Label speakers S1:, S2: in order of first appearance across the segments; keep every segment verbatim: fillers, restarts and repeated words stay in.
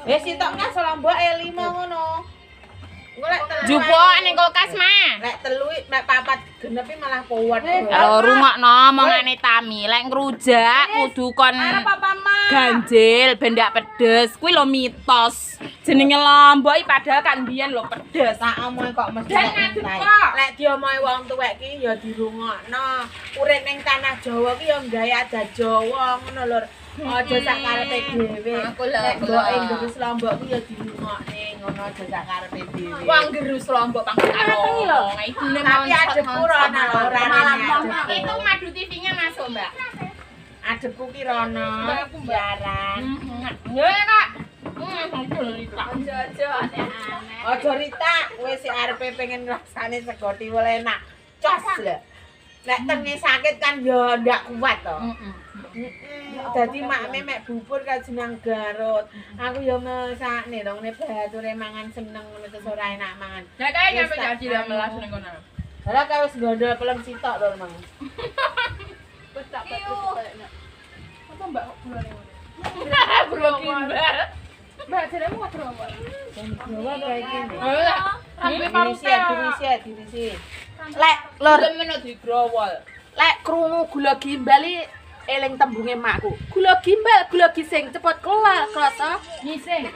S1: Eh sitoknya selombok e lima ngono. Engko lek
S2: Jupuk ning kulkas mah.
S1: lek telu lek papat genepi malah kuwat.
S2: Lho rungokno omongane Tami, lek ngrujak kudu kon ganjil ben ndak pedes. Kuwi lho mitos. Jenenge lombok iki padahal kan biyen lho pedes.
S1: Tak omongi kok mesti
S2: Dan
S1: entek.
S2: ngadep kok.
S1: Lek diomongi wong tuwek ki ya dirungokno. Urip ning tanah Jawa ki ya gawe adat Jawa ngono lho. Aja sak karepe dhewe.
S2: Aku lho,
S1: Lek
S2: aku
S1: mbok
S2: lho.
S1: ing gerus lombok ki ya dirungokne ngono aja sak karepe dhewe.
S2: Wong gerus lombok pangkat karo. Idune
S1: Tapi adepku rono lho, ora adepku.
S2: Itu madu T V-nya masuk, Mbak.
S1: Adepku ki rono. Siaran.
S2: Ya, Kak. Ojo-ojo aneh-aneh.
S1: Aja Rita, kowe sik arepe pengen rasane sego tiwul enak. Cos lho. Nek tenge sakit kan ya ndak kuat to.
S2: Heeh.
S1: Dadi makne mek bubur kan jeneng Garut. Aku ya mesakne dong nek bature mangan seneng ngono terus ora enak mangan.
S2: Ya kae nyampe jadi dah melas ning kono.
S1: Lah kau wis gondol pelem sitok lho, Mang.
S2: Wis tak kayaknya. Apa Mbak kok gulane ngono? Bro gimbal. Mbak jenengmu kok growol.
S1: Jawa kayak gini.
S2: Rambe
S1: Dirisi, dirisi, dirisi. Lek lur
S2: men digrowol.
S3: Lek krungu gula gimbal iki eling tembunge makku. Gula gimbal, gula gising cepet kelar, krasa
S2: Ngising.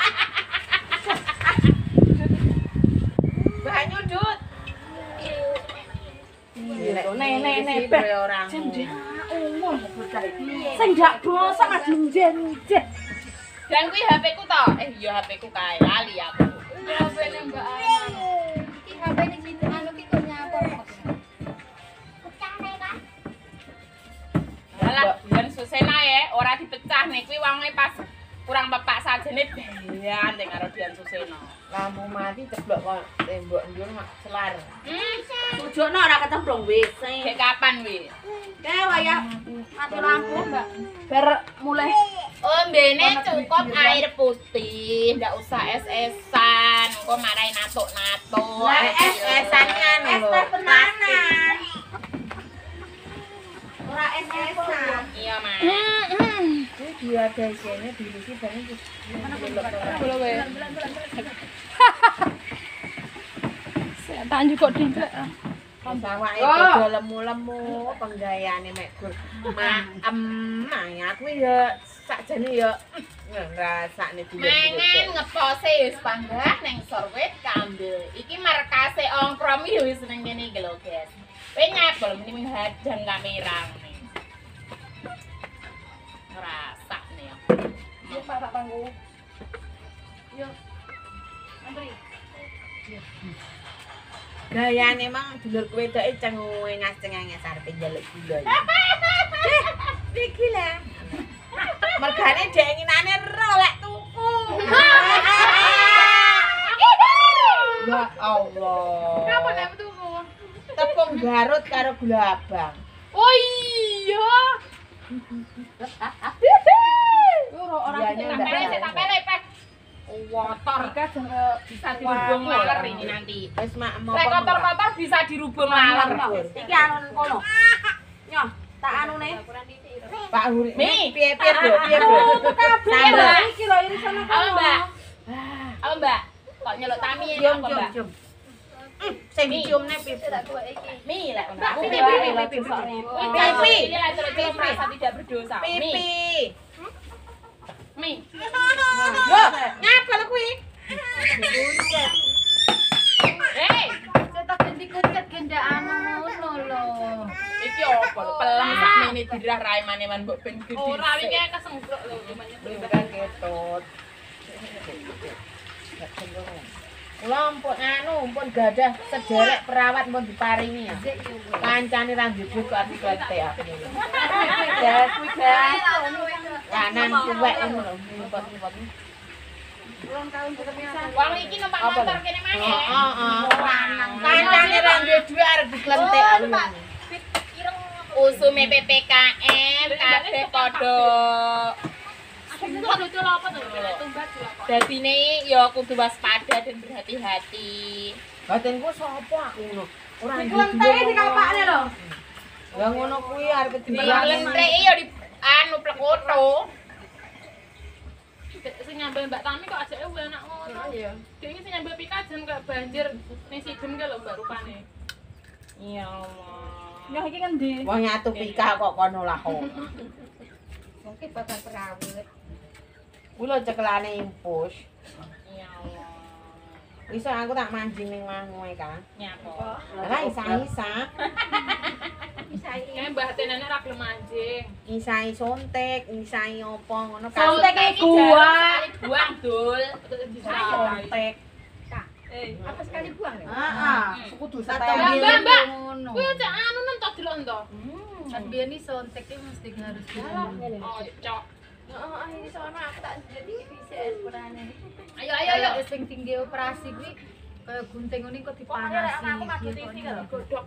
S1: banyu Dut.
S3: Nek nek nek
S1: beh orang.
S3: umum bocah iki. Sing ndak dosa ngadu njen-njen.
S2: Dan kuwi H P-ku to. Eh iya H P-ku kae lali aku. H P-ne Mbak Ana. Iki H P-ne sing anu ki kok nyapa. Pecah Kak. Alah, yen susena ya, ora dipecah nih kuwi wonge pas kurang pepak sajene bayan ning karo Dian Susena.
S1: Lampu mati ceblok kok tembok njur mak selar.
S2: Hmm.
S3: Tujokno ora kecemplung wis.
S2: Dek kapan wi?
S3: Kae wayah mati lampu, Mbak. Bar mulai
S2: Ombene cukup air putih, ndak usah es-esan. Engko marahi natuk-natuk.
S1: Lah es-esan kan lho.
S3: tenanan. Ora es-esan.
S2: Iya, Mas.
S1: Ini dia guys, ini dirisi banget.
S3: Setan juga dingklek.
S1: Pembawake padha lemu-lemu, penggayane mek gur. Maem, ya kuwi ya sakjane ya ngrasakne
S2: Mangan ngepose wis panggah ning sorwet kambil. Iki markase ongkrom iki wis ning kene iki lho, guys. Kowe nyabel mending hadang kamera ngene. Ngrasakne ya.
S3: Yo Pak Pak Pangku. Yo. Antri.
S1: Gayane mang dulur kowe tok cengue ngaceng-nges arepe njaluk gula. Iki lah. Mergane dhek nginane ro lek tuku. Ya Allah.
S2: Kapan nek tuku?
S1: Tepung Garut karo gula abang.
S2: Oh iya.
S3: Ora
S1: Dianya ndak
S2: Tapele
S1: ada.
S2: tapele pek. Kotor
S3: Gas
S2: bisa dirubung laler ini nanti.
S1: Wis mak mau.
S2: Lek kotor-kotor bisa dirubung laler.
S3: Iki anu kono. Nyoh, tak anune.
S1: Pak Huri.
S2: Mi.
S1: Piye piye Bro? Piye Bro?
S3: Kabeh iki lho irisan
S2: Apa
S3: kono.
S2: Mbak? Apa Mbak? Kok nyeluk Tami ya
S1: Cium
S2: apa
S1: cium
S2: Mbak?
S1: cium. Sing diciumne pipi.
S2: Mi lah.
S3: Mbak,
S2: Pipi
S3: pipi,
S2: pipi
S3: pipi,
S2: pipi.
S3: pipi.
S2: Pipi. Ini lah celuk-celuk merasa tidak berdosa. Mi.
S1: Pipi.
S2: Mi.
S1: Loh, ngapa lho kuwi?
S2: Hei.
S4: Cetak ganti kucet genda anu ngono lho.
S2: Iki opo lho pelem sakmene dirah raimane man mbok ben gede. Ora iki kesembrok lho.
S1: Bukan ketut. Kula ampun anu, ampun gadah sederek perawat pun diparingi ya. Kancane ra njupuk kok aku klete aku. Gas, kuwi gas. Kanan tuwek ngono lho, lipat-lipat.
S2: Wong iki numpak motor kene maneh.
S1: Heeh, heeh. Kancane ra duwe dhuwit arep diklentek aku.
S2: Usume P P K M kabeh padha. Dadine ya kudu waspada dan berhati-hati.
S1: Batinku sapa aku ngono. Ora
S3: Klenteke dikapakne lho.
S1: Ya ngono kuwi arep
S2: Dilentreki ya di anu plekoto. Sing nyambel Mbak Tami kok ajake enak ngono.
S1: Iya.
S2: Dek iki sing nyambel pikajen kayak banjir ning Sidem ki lho Mbak rupane. Ya Allah.
S3: Ya iki kan di.
S1: Wong nyatu pika kok kono lah kok.
S4: Oke bakal perawat.
S1: Kulo cekelane impus.
S2: Ya Allah.
S1: Iso aku tak mancing ning mangoe kan.
S2: Nyapa?
S1: Lah isa-isa.
S2: Kayak Mbah Tenane ra gelem anjing.
S1: Isai sontek, isai opo ngono kan.
S3: Sontek iki gua.
S2: Buang dul.
S1: Sontek.
S2: Eh,
S4: Apa sekali buang ya?
S1: Heeh. Kudu
S2: Mbak,
S1: setel.
S2: Mbak, Mbak.
S4: Ngono.
S2: Kuwi cek anu nang tok delok to.
S4: Kan biyen iki sonteknya mesti harus dibuang.
S2: Oh, cok.
S4: Heeh, ini sono aku tak jadi bisa kurane.
S2: Ayo ayo ayo.
S4: Kalau sing tinggi operasi kuwi kaya gunting ngene kok dipanasi.
S2: Aku madu T V karo godhok.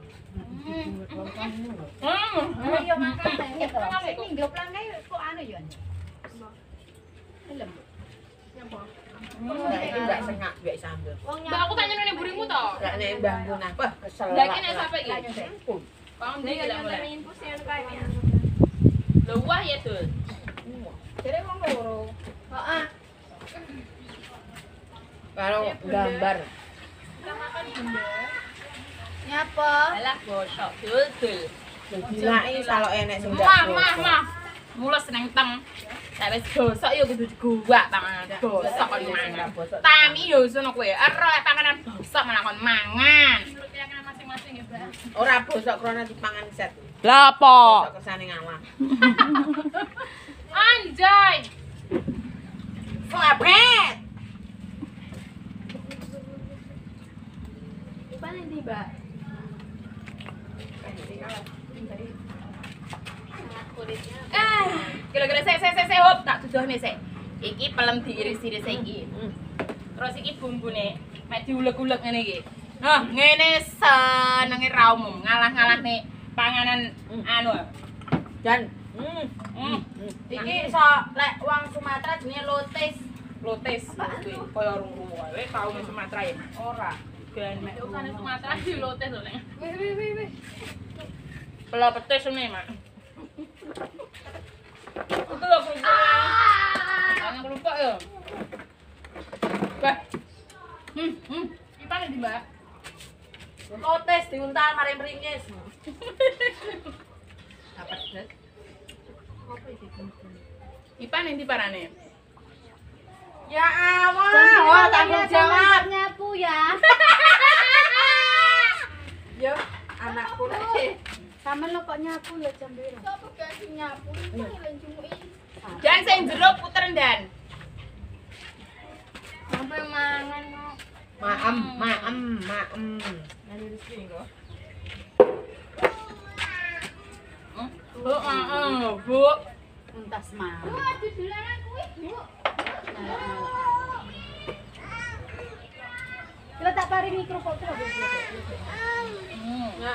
S4: Oh iya makane gitu. Sing minggu plange kok anu ya. Film.
S1: Nek iki gak sengak gak sambel.
S2: Mbak aku tanya nene burimu to.
S1: Gak nek mbahku nah, wah kesel.
S2: Lah iki nek sapa iki?
S1: Ampun.
S2: Bang ndi
S4: Nek
S2: lek mulai.
S4: nyampe infus yang kaya.
S2: Lho wah ya dul.
S4: Jare wong loro. Heeh.
S1: Karo gambar.
S4: Nyapa?
S2: Alah gosok dul dul.
S1: Dilaki salo enek sing gak
S2: Mah mah mah. Mules nang tem. Nek wis gosok ya kudu digowak tangan. Gosok kon mangan. Tami yo sono kowe. Ero panganan bosok malah kon mangan. Masing-masing ya, Mbak.
S1: Ora bosok krana dipangan set.
S2: Lah apa?
S1: Bosok kersane ngawah.
S2: Anjay.
S1: Slapet.
S4: Mana ndi, Mbak?
S2: Ah, kira-kira sik sik sik hop tak dudohne sik. Iki pelem diiris-iris iki. Terus iki bumbune mek diulek-ulek ngene iki. Nah, ngene senenge ra umum, ngalah-ngalahne panganan anu.
S1: Dan hmm.
S2: Hmm.
S3: Iki iso lek wong Sumatera jenenge lotis.
S2: Lotis kuwi kaya rungu wae tau ning Sumatera ya. Ora. Ben mek bukan Sumatera di lotis lho nek.
S4: Wih wih wih wih.
S2: Pela petis ngene, Mak. Itu lho kuwi. Ana kelompok ya. Bah. Hmm, hmm. Ipane di, Mbak?
S3: Lotis diuntal mari mringis.
S2: Dapat des. Ipan yang diparane.
S3: Ya Allah, oh, tanggung jawab.
S4: Nyapu ya.
S3: Yo, anakku lek.
S4: Sama lo kok nyapu ya jam berapa? Sopo ganti nyapu iki lan cumuki.
S2: Dan sing jero puter ndan.
S4: Sampai mangan kok.
S1: Maem, maem, maem.
S2: Nang rezeki kok. Oh, heeh, Bu.
S3: Entas mah.
S4: Wah, didulangan kuwi, Bu. Kita tak paringi kerupuk terus.
S2: Nah,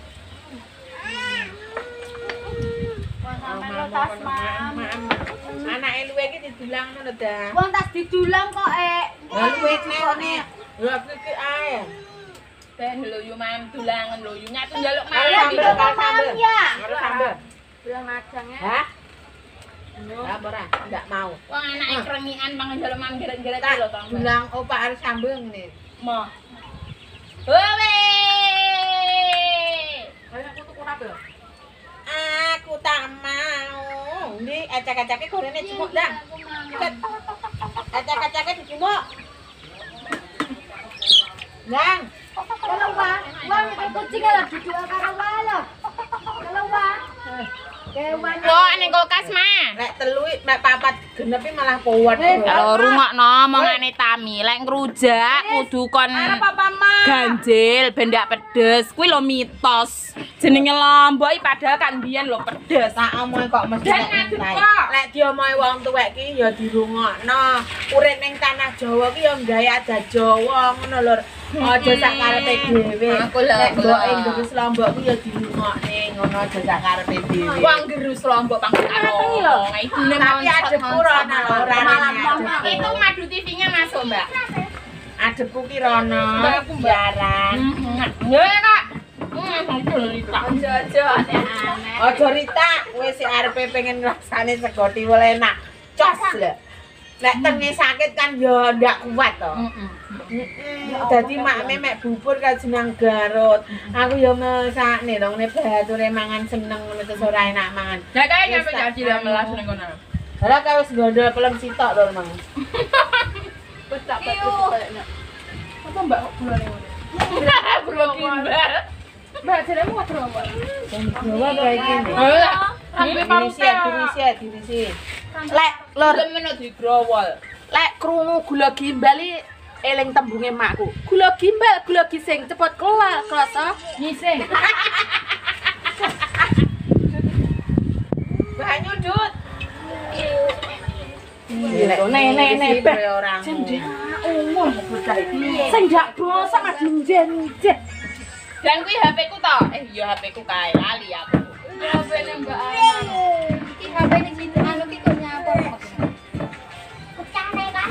S3: Wong sampe lo tas mam.
S1: Anake luwe iki didulang ngono dah.
S4: Wong tas didulang kok eh.
S1: Lah luwe ngene. Lah iki ae.
S2: ben lho yo mam dolangan lho yo nyatu njaluk
S1: Karo
S2: mangan
S1: sambel, karo sambel.
S4: Ya.
S1: Karo sambel.
S3: Bilang najang ya.
S1: Hah? Lah ora, enggak mau.
S2: wong anake krengian mangan njaluk mam geret-geret
S1: Tak
S2: lho tong.
S1: dulang opak harus sambel ngene.
S2: Mo. Howe.
S3: Kayak aku tuku kabel.
S1: Aku tak mau. Ini acak-acake gorene cemuk dah. Acak-acake dicumuk. Nang,
S4: Kalau wah, wah itu kucing lah duduk karo walo. Kalau wah. Kewan.
S2: Kok ning kulkas mah.
S1: lek telu mek papat genepi malah kuwat.
S2: Kalau rungokno omongane Tami, lek ngrujak kudu kon
S3: Papa mah.
S2: ganjil ben ndak pedes. Kuwi lho mitos. Jenenge lombok iki padahal kan biyen lho pedes.
S1: Tak omongi kok mesti
S2: Dan
S1: lek
S2: ngaduk
S1: entai.
S2: kok.
S1: Lek diomongi wong tuwek ki ya dirungokno. Urip ning tanah Jawa ki ya gawe adat Jawa ngono lho. Aja sak karepe dhewe.
S2: Aku lho,
S1: Lek
S2: aku
S1: mbok
S2: lho.
S1: ing gerus lombok ki ya dirungokne ngono aja sak karepe dhewe.
S2: Wong gerus lombok pangkat karo. Idune
S1: Tapi adepku rono lho, ora rene.
S2: Itu Madu T V-nya masuk, Mbak.
S1: Adepku ki rono.
S2: Mbak, aku, Mbak.
S1: Jaran.
S2: Ya, Kak. Hmm, cerita.
S3: Ojo-ojo aneh-aneh.
S1: Ojo Rita, wis si arepe pengen ngrasane sego tiwul enak. Cos lho. Nek tenge sakit kan yo ndak kuat to.
S2: Heeh.
S1: Heeh. Dadi mak mek bubur kan seneng Garut. Aku yo mesakne dong nek bature mangan seneng ngono terus ora enak mangan.
S2: Nek kae nyampe jadi lah melas ning kono.
S1: Lah karo wis gondol pelem sitok to mang.
S3: Wis tak kayaknya.
S2: Apa Mbak kok bulane ngono? Bro gimbal.
S3: Mbak jenengmu ngono apa?
S1: Jawa kayak gini.
S2: Lah,
S1: Ambil dirisi, dirisi, dirisi. Lek lur,
S2: Lur digrowol.
S3: Lek krungu gula gimbal iki eling tembunge makku. Gula gimbal, gula gising cepet keluar, krasa ngising.
S1: banyu Dut.
S3: Nek nek nek
S1: orang.
S3: umum bocah iki. Sing ndak bosok mas njen-njen.
S2: Dan kuwi H P ku to. Eh iya H P ku kae lali aku.
S4: H P-ne Mbak Ana. Iki H P-ne gitu anu ki kok nyapa. Pecah nek kan.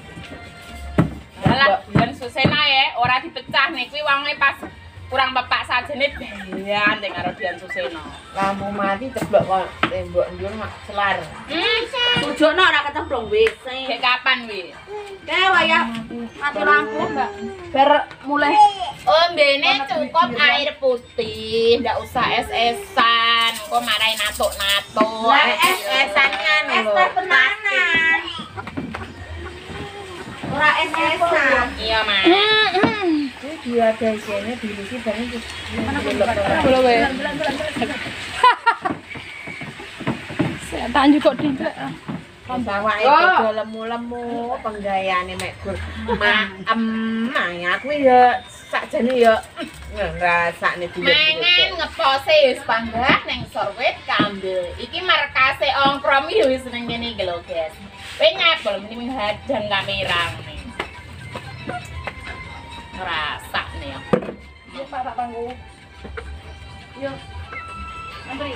S2: Lah bulan Susena ya, ora dipecah nih kuwi wonge pas kurang bapak sajene bian ning karo Dian Susena.
S1: Lampu mati ceblok kok tembok njur mak selar.
S2: Hmm.
S3: Tujono ora kecemplung wis.
S2: Dek kapan kuwi?
S3: Kae wayah mati lampu, Mbak. Bar mulai
S2: Ombene cukup air putih, ndak usah es-esan. Kok marahin natuk-natuk.
S1: Lah es-esan kan lho.
S3: es tenanan. Ora es-esan.
S2: Iya, Mas.
S1: Iki dia kayaknya dirisi banget.
S2: Boleh wae.
S3: Setan juga tidak.
S1: Sawake padha lemu-lemu penggayane mek gur. Maem ya kuwi ya sakjane ya ngrasakne dhewe.
S2: Mangan ngepose wis panggah ning Sorwet Kambil. Iki markase Ongkrom ya wis ning kene iki lho, guys. Kowe nyapel mending hadang kamera ngene. Ngrasakne ya.
S3: Yo Pak tak pangku. Yo. Antri.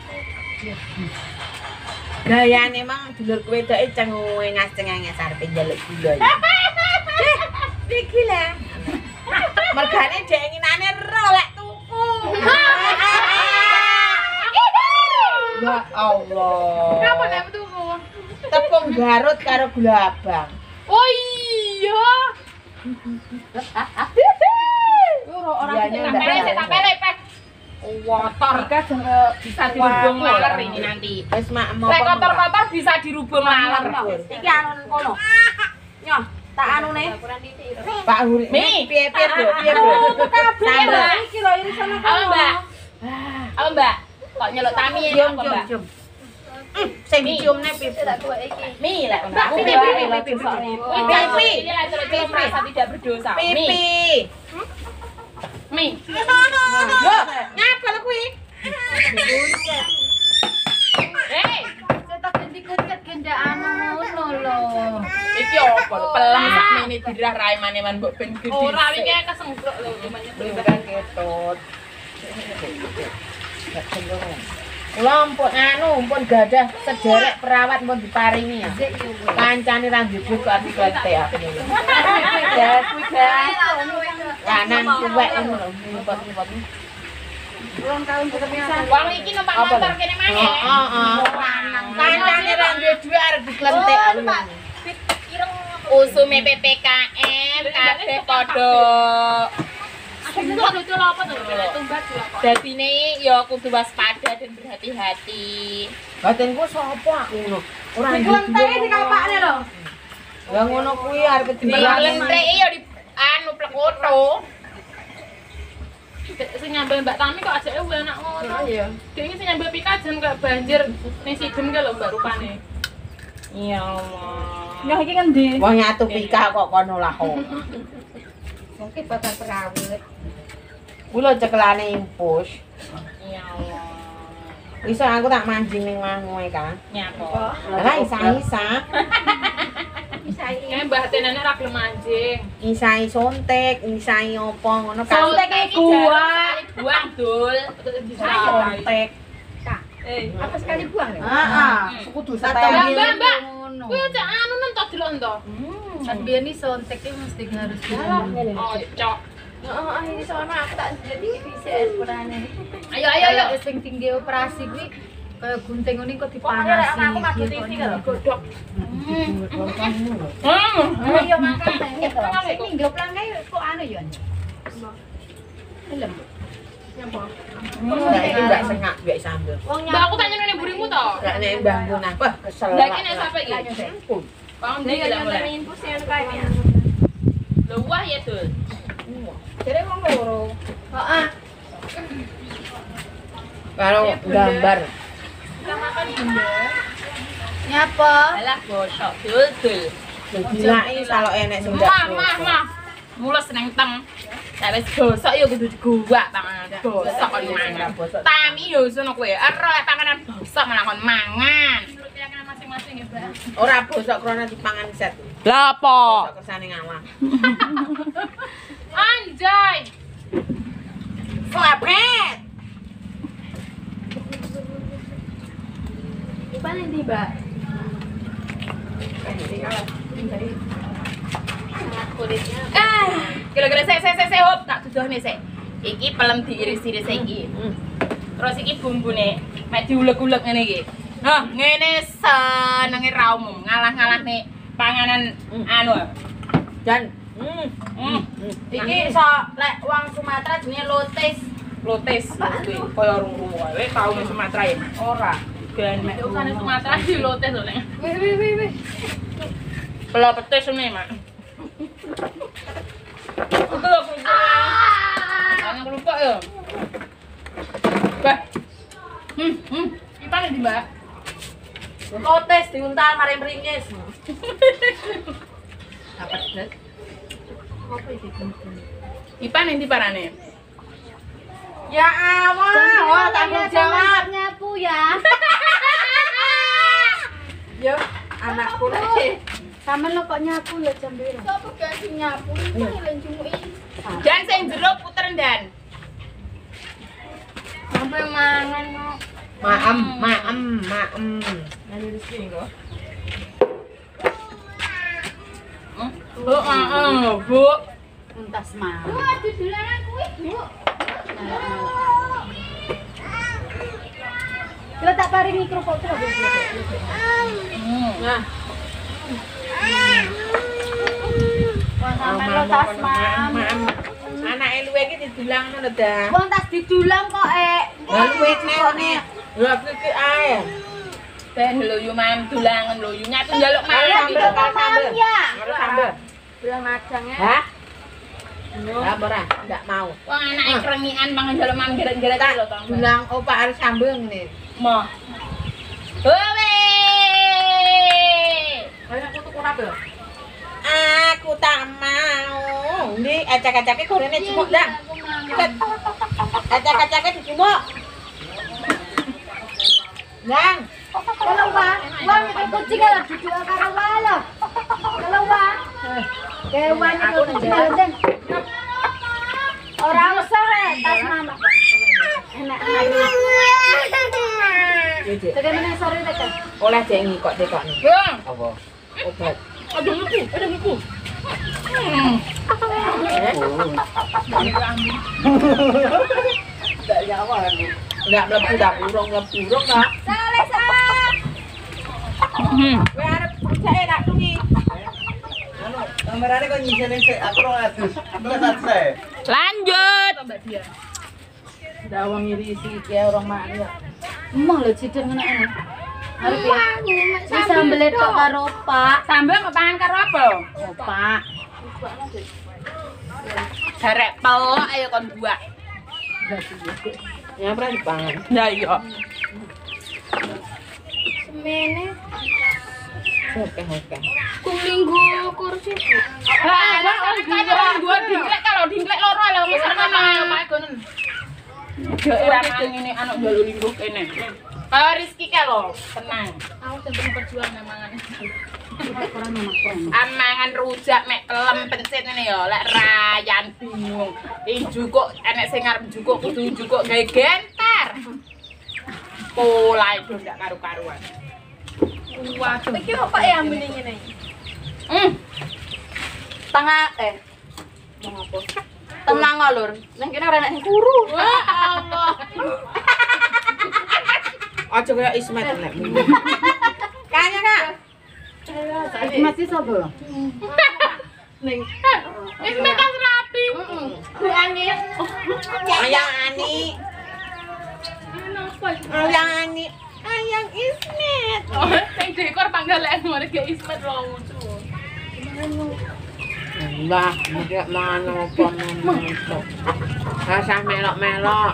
S1: Gayane mang dulur kowe tok cengue ngas-cengenge sarepe njaluk gula. Iki lah. Mergane dhek nginane ro lek tuku. Ya Allah.
S2: Kenapa nek tuku?
S1: Tepung Garut karo gula abang.
S2: Oh iya.
S3: Ora
S1: Iya,
S2: Tak pele, sik, tak pele, Pek. Kotor. Bisa dirubung laler ini nanti.
S1: Wis mak mau.
S2: Lek kotor-kotor bisa dirubung laler.
S3: Iki anu kono. Nyoh, tak anune.
S1: Pak Huri.
S2: Mi.
S1: Piye piye, Bro? Piye, Bro? Sambel.
S3: Iki lho irisan apa?
S2: Apa, Mbak? Apa, Mbak? Kok nyeluk tami ya,
S1: Cium,
S2: apa,
S1: cium,
S2: Mbak?
S1: cium. Sing diciumne piye?
S2: Mi lah,
S1: Mbak,
S2: Mbak.
S1: pipi, pipi, pipi, pipi.
S2: Pipi. Ini lah terus merasa tidak berdosa. Mi.
S1: Pipi.
S2: Mi.
S1: Loh, ngapa lho kuwi?
S2: Hei.
S4: Cetak dikut-kut gendak anu ngono lho.
S2: Iki apa lho? Pelem sakmene dirah raimane man mbok ben gede. Ora iki kesembrok lho rumahnya.
S1: Bukan ketut. Kula mpun anu mpun gadah sederek perawat mpun diparingi ya. Kancane ra njupuk kok arep klete aku. Ya kuwi guys. Lanang tuwek ngono lho, nyupot-nyupot.
S4: Ulang tahun ketepisan.
S2: Wong iki numpak motor kene maneh.
S1: Heeh. Kancane ra duwe dhuwit arep diklentek aku.
S2: Usume P P K M kabeh padha
S3: Tumbat lucu lho apa to? Tumbat lho apa?
S2: dadine ya kudu waspada dan berhati-hati.
S1: Batinku sapa aku ngono. Ora
S3: Klentenge dikapakne lho.
S1: Ya ngono kuwi arep
S2: Di
S1: diparingi.
S2: lentreke ya di anu plekoto.
S3: Sing nyambel Mbak Tami kok ajake enak ngono.
S1: Iya.
S3: Dek iki sing nyambel pikajen kok banjir ning Sidem ke lho Mbak rupane.
S2: Ya Allah.
S3: Nyah iki ngendi?
S1: Wong nyatu pika kok kono lah kok.
S4: Mungkin bakal perawat.
S1: Kula cekelane impus.
S2: Ya Allah.
S1: Iso aku tak manjing ning mangoe kan.
S2: Nyapa?
S1: Lah isa-isa.
S3: Kae Mbah Tenene ra gelem anjing.
S1: Isai sontek, isai opo ngono kan.
S2: Sontek iki gua buang dul.
S1: Sontek.
S3: Eh,
S4: Apa sekali buang ya?
S1: Heeh. Kudu
S3: Mbak,
S1: setel.
S3: Mbak, Mbak.
S4: Ngono.
S3: Kuwi cek anu nang tok delok ento.
S4: Kan biar nih sonteknya mesti harus jalan.
S3: Oh, cok.
S4: Oh, ini soalnya aku tak jadi bisa sebenarnya.
S2: Ayo ayo ayo.
S4: Sing tinggi operasi gue Kayak gunting ngene kok
S2: Pokoknya lek
S4: dipanasi.
S2: aku madu T V kalau godhok.
S4: Oh iya makan teh. Sing minggu plange kok anu ya. Lem.
S1: Enggak iki enggak sengak mbek sambel.
S2: Mbak aku tanya nih burimu toh.
S1: Enggak nek mbahku nah. Wah, kesel.
S2: Lah iki nek sapa iki? Bang
S3: Dia
S2: dia
S3: yang
S2: mulai.
S3: infus yang kayak
S2: Lho wah ya tuh.
S1: Jadi wong loro.
S4: Heeh.
S1: Karo gambar.
S4: Nyapa?
S2: Alah gosok dul-dul.
S1: Dilaki kalau enek sing ndak.
S2: Mah mah mah. Mules neng teng. Lah wis gosok yo kudu digowak panganan. Gosok kok mangan. Tami yo sono kowe. Ero panganan gosok malah kon mangan. Masing-masing ya, Mbak.
S1: Ora bosok krana dipangan set.
S3: Lah apa?
S1: Bosok kersane ngalah.
S2: Anjay.
S1: Slapet.
S3: Paling di Mbak.
S2: Eh, kira-kira sik sik sik hop tak duduhne sik. Iki pelem diiris-iris iki. Terus iki bumbune mek diulek-ulek ngene iki. Nah, ngene senenge ra umum, ngalah-ngalahne panganan anu.
S1: Dan hmm.
S2: Hmm.
S3: Iki iso lek wong Sumatera jenenge lotis.
S2: Lotes kuwi koyo rungu wae tau nang Sumatera ya.
S1: Ora.
S2: Ben mek ukane Sumatera di lotes lho nek.
S4: Wih wih wih wih.
S2: Pelo petis ngene, Mak. Itu lho kuwi. Ana lupa ya. Bah. Hmm, hmm. Ipane di, Mbak?
S3: Lotis diuntal mari meringis.
S1: Apa sih?
S2: Ipane ndi parane?
S3: Ya Allah, oh, tanggung jawab.
S4: Nyapu ya.
S3: Yo, anakku lagi.
S4: Sama lo kok nyapu ya jam biru. Sopo ganti nyapu iki lan cumuki.
S2: Dan sing jero puter dan.
S4: Sampai mangan kok.
S1: Maem, maem, maem.
S2: Nanti di sini kok. Bu, heeh, Bu.
S4: Untas mah.
S2: Wah, dudulanan kuwi, Bu.
S4: Kita tak paringi kerupuk terus.
S1: Nah,
S4: Wah, sampe lo tas mam.
S1: maem. Anake luwe iki didulang ngono dah.
S4: Wong tas didulang kok eh.
S1: Lah luwe nek. Lah iki ae.
S2: Ben lho yo mam dulangan lho yo nyatu njaluk
S1: Karo
S2: mangan
S1: sambel, karo sambel.
S4: Ya.
S1: Karo sambel.
S3: Bilang majang ya.
S1: Hah? Lah ora, ndak mau.
S2: Wong anake krengian mangan njaluk mam geret-geret lho to.
S1: Dulang opa harus sambel ngene.
S2: Mo. Owe.
S3: Ayo aku tuku kabel.
S1: Aku tak mau. Ini acak-acake gorene cumuk dah. Acak-acake dicumuk. Nang,
S4: Kalau wah, wah itu kucing kalau dijual karo walo. Kalau wah, kewan itu kucing dan orang usah eh tas mama. Enak enak. Tekan mana sore tekan.
S1: oleh jengi kok tekokne.
S2: Bang,
S1: Apa? Obat.
S2: ada buku, ada buku. Hmm.
S1: Ndak nyawa aku. Ndak mlebu dak urung mlebu urung ta.
S4: Sale sale.
S2: Hmm.
S1: Kowe arep percaya tak tungi.
S5: Anu, gambarane kok nyisine sik aku rong atus. Enggak saya.
S2: Lanjut. Mbak dia.
S1: Ndak wong ngirisi iki orang mak ya.
S4: Emang lo cideng ngene ana. Arep ya. Bisa mbelet kok karo Pak.
S2: Sambel mau pangan karo apa?
S1: Pak.
S2: Garek pelok ayo kon buak.
S1: Ya pernah dipangan.
S2: Ya iya.
S4: Semene
S1: Oke, oke.
S4: kuminggu kursi.
S2: Lah, lah orang dua dinglek kalau dinglek loro lho mesti mangan Pak gonen. Ora mesti ngene anak njaluk lingkuh kene. Kalau Rizky ke lo, tenang. Aku sedang berjuang mangan. Amangan rujak mek pelem pencet ngene ya, lek rayan bingung. Ing jukuk enek sing arep jukuk kudu jukuk gawe gentar. Pola itu ndak karu-karuan. Waduh.
S3: Iki apa ya ambil ngene iki?
S2: Hmm.
S3: Tengah eh. Mau apa? Tenang lur. Nang kene ora enek sing kuru.
S2: Wah Allah.
S1: Aja kaya Ismet nek. Kayaknya Kak.
S4: Masih sapa?
S1: Ning
S3: Ismet kan rapi.
S1: Bu Ani. Ayang Ani. Ayang Ani. Ayang Ismet.
S3: Oh, sing dekor panggalane ngene ge Ismet lucu.
S1: Mbah, nek mana apa ngono. Rasah melok-melok.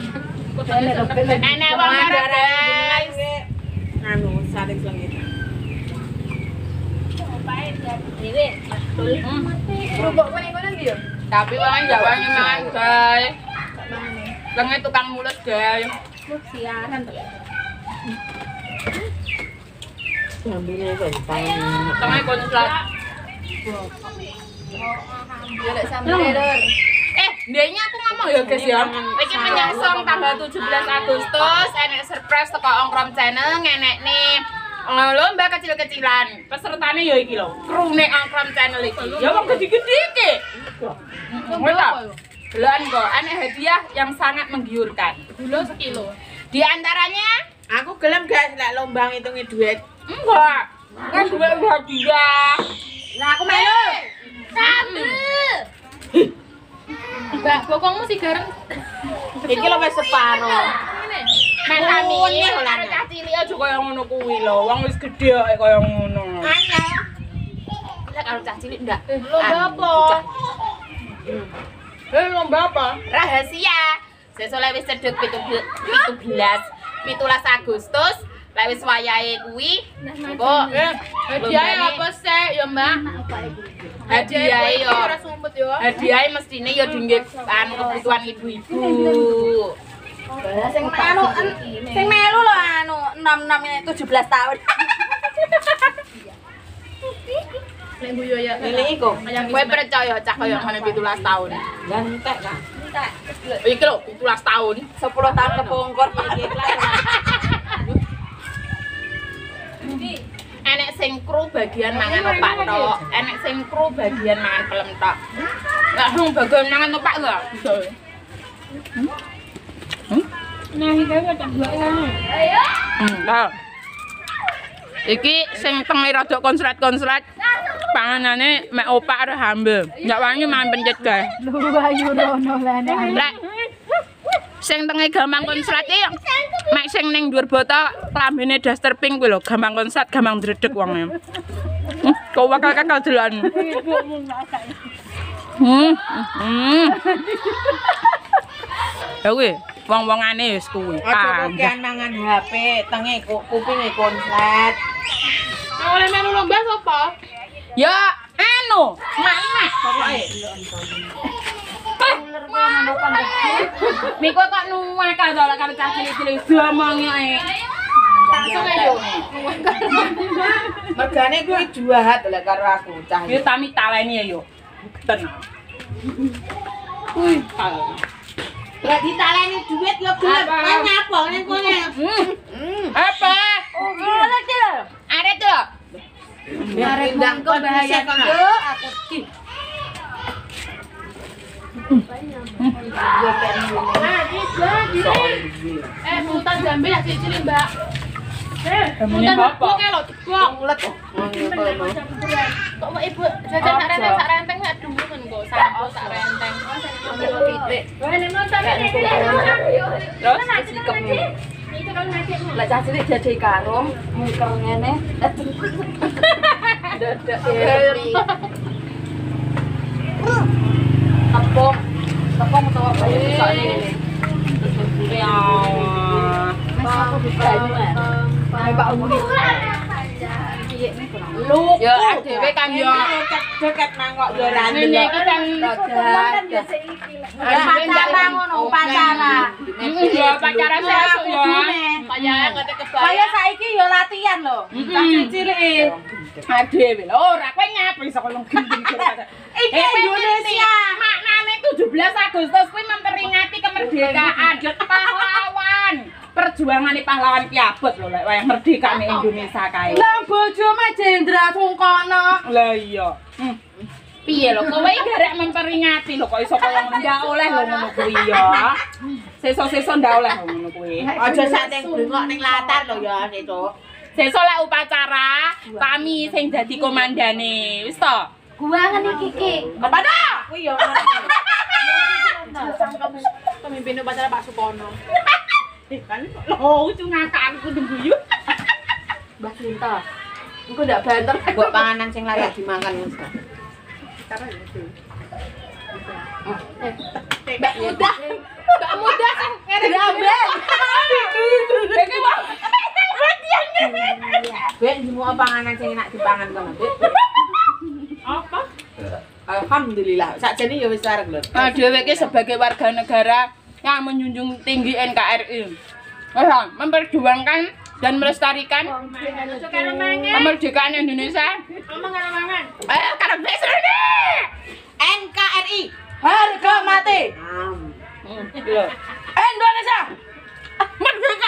S2: Enek wong
S1: Ada
S2: ora
S1: guys. Anu saling selengit.
S2: Tapi wong Jawa mangan, guys. Lenge tukang mulut, guys.
S1: Ngambilnya bentang.
S2: Tengah konslet. Eh, ndeknya aku ngomong ya, guys ya. Iki menyongsong tanggal tujuh belas Agustus, enek surprise teko Ongkrom Channel ngenekne eh, lomba kecil-kecilan. Pesertane ya iki lho, krune Ongkrom Channel iki. Ya wong gede-gede iki. Ngono. Belan kok, enek hadiah yang sangat menggiurkan.
S3: Gula sekilo.
S2: Di antaranya
S1: Aku gelem guys lek lomba ngitungi duit.
S2: enggak. Kan duwe hadiah.
S1: Nah, aku melu.
S2: Satu.
S3: Mbak, bokongmu sih gareng.
S1: Iki lho wis separo.
S2: Metani
S1: Ngene lho,
S2: karo cah cilik aja kaya ngono kuwi lho. Wong wis gedhe kaya kaya ngono.
S1: Anyel.
S2: Lek karo cah cilik ndak.
S3: Lomba apa?
S2: Eh lomba apa? Rahasia. Sesuk lek wis cedhek pitu belas Agustus, lek wis wayahe kuwi, kok
S3: Hadiahnya apa sih, ya Mbak?
S2: hadiahe yo.
S3: Ora sumpet yo.
S2: Hadiahe mestine yo dinggih anu kebutuhan ibu-ibu.
S4: Sing anu sing melu lho anu enam-enam tujuh belas tahun.
S3: Nek guyu ya.
S1: Ini iku.
S2: Kowe percaya cah kaya ngene pitu belas tahun.
S1: Dan entek Kak.
S2: Iki lho pitu belas tahun.
S1: sepuluh tahun kepungkur iki.
S2: Enek sing kru bagian mangan opak tok, enek sing kru bagian mangan pelem tok. Lah wong bagian mangan opak lho.
S3: Nah, iki kok tak buat kan.
S2: Enggak. Iki sing tenge rada konslet-konslet. Panganane mek opak karo hambel. Enggak wangi mangan pencet, guys.
S4: Lu ayu rono lene.
S2: Lek sing tenge gampang konslet iki mek sing ning dhuwur botol klambine daster pink kuwi lho, gampang konslet, gampang dredeg wonge. Hmm, kok bakal kakal delan. Hmm. Hmm. Ya kuwi wong-wongane wis kuwi.
S1: Aja kokean mangan H P, tenge kupinge konslet.
S3: Oleh melu lomba sapa?
S2: Ya, anu, mak-mak pokoke. Niku kok nuwak karo karo cah cilik-cilik diomongi ae.
S3: Langsung ayo.
S1: Mergane kuwi juahat lek karo aku cah.
S2: Yo tami taleni ya yo. Ten. Wih,
S1: Lek ditaleni duit yo gelem. Kan nyapa ning kene.
S2: Hmm. Apa?
S1: Oh, lek iki lho.
S2: Arek lho.
S1: Arek ndang bahaya kono.
S4: Aku ki.
S3: Eh, sultan jambe ya cilik, Mbak. Eh,
S2: Jamune
S3: sultan
S2: apa?
S3: kok lho ceblok.
S1: Mulet.
S3: Kok mau ibu jajan sak renteng sak renteng sak dulu kan kok sampo sak renteng.
S2: Terus
S4: Lah cah cilik jadi karung, muker ngene.
S3: Dadak
S4: Tepung. Tepung utawa bayi bisa ngene.
S2: ya.
S4: Mas aku bisa ini. Pak Uli.
S1: Lu.
S2: Ya dhewe kan yo.
S1: Joget mangkok yo ra
S3: Ini iki kan
S4: Pacara ngono, pacara.
S2: Ya pacaran sesuk ya.
S3: kaya ngene kebaya.
S4: Kaya saiki yo latihan lho. Cah cilik.
S2: Dhewe lho ora kowe nyapi saka wong gendeng kira.
S4: Iki Indonesia.
S2: Maknane tujuh belas Agustus kuwi memperingati kemerdekaan pahlawan. Perjuangan pahlawan ki abot lho lek wayang merdekane Indonesia kae.
S4: Lah bojo mah Jenderal Sungkono.
S2: Lah iya. Hmm. Piye lho, kowe iki garek memperingati lho kok iso kaya ngono ndak oleh lho ngono kuwi ya. Sesuk-sesuk ndak oleh lho ngono kuwi.
S1: Aja sak ning brengok ning latar lho ya sesuk.
S2: Sesuk lek upacara kami sing dadi komandane. Wis to?
S4: Gua ngene iki ki.
S2: Kepada.
S1: Kuwi ya pemimpin upacara Pak Supono.
S2: Eh kan lho itu ngakak aku guyu.
S3: Mbah Cinta. Engko ndak banter.
S1: Buat panganan sing layak dimakan Mas.
S3: Mbak mudah. Mbak mudah sing ngene ramben.
S2: Iki wae.
S1: Bek semua panganan sing enak dipangan kono, Bek.
S2: Apa?
S1: Alhamdulillah. Sakjane ya wis arep lho.
S2: Nah, dhewe iki sebagai warga negara yang menjunjung tinggi N K R I. Eh, memperjuangkan dan melestarikan kemerdekaan Indonesia. Eh, karena besar ini.
S1: N K R I
S3: Harga mati.
S2: Indonesia merdeka.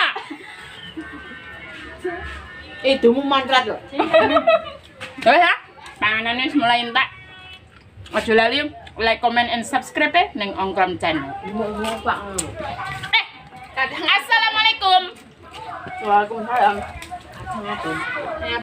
S1: Itu mu mantrat lho.
S2: Wes ya, panganane wis mulai entek. Aja lali like, comment, and subscribe ya neng Ongkram channel. Eh, assalamualaikum.
S3: Waalaikumsalam.
S1: Kacang adem.